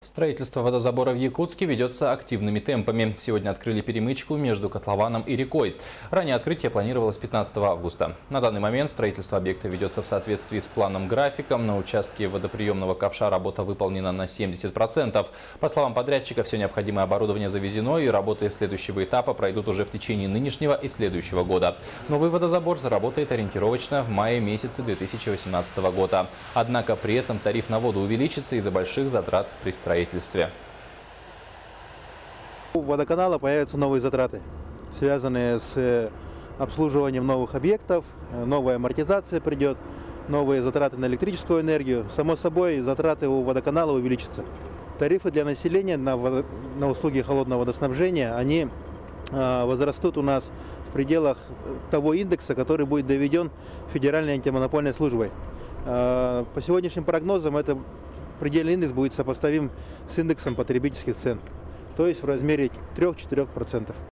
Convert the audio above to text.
Строительство водозабора в Якутске ведется активными темпами. Сегодня открыли перемычку между котлованом и рекой. Ранее открытие планировалось 15 августа. На данный момент строительство объекта ведется в соответствии с планом-графиком. На участке водоприемного ковша работа выполнена на 70%. По словам подрядчика, все необходимое оборудование завезено, и работы следующего этапа пройдут уже в течение нынешнего и следующего года. Новый водозабор заработает ориентировочно в мае месяце 2018 года. Однако при этом тариф на воду увеличится из-за больших затрат при строительстве. У водоканала появятся новые затраты, связанные с обслуживанием новых объектов, новая амортизация придет, новые затраты на электрическую энергию. Само собой, затраты у водоканала увеличатся. Тарифы для населения на услуги холодного водоснабжения, они возрастут у нас в пределах того индекса, который будет доведен Федеральной антимонопольной службой. По сегодняшним прогнозам, это предельный индекс будет сопоставим с индексом потребительских цен, то есть в размере 3–4%.